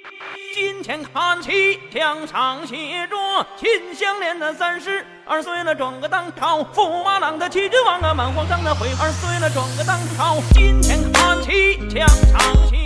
今天看起墙上写着秦香莲的32岁了，转个当朝，驸马郎的齐君王啊，满皇上的回2岁了，转个当朝。今天看起墙上写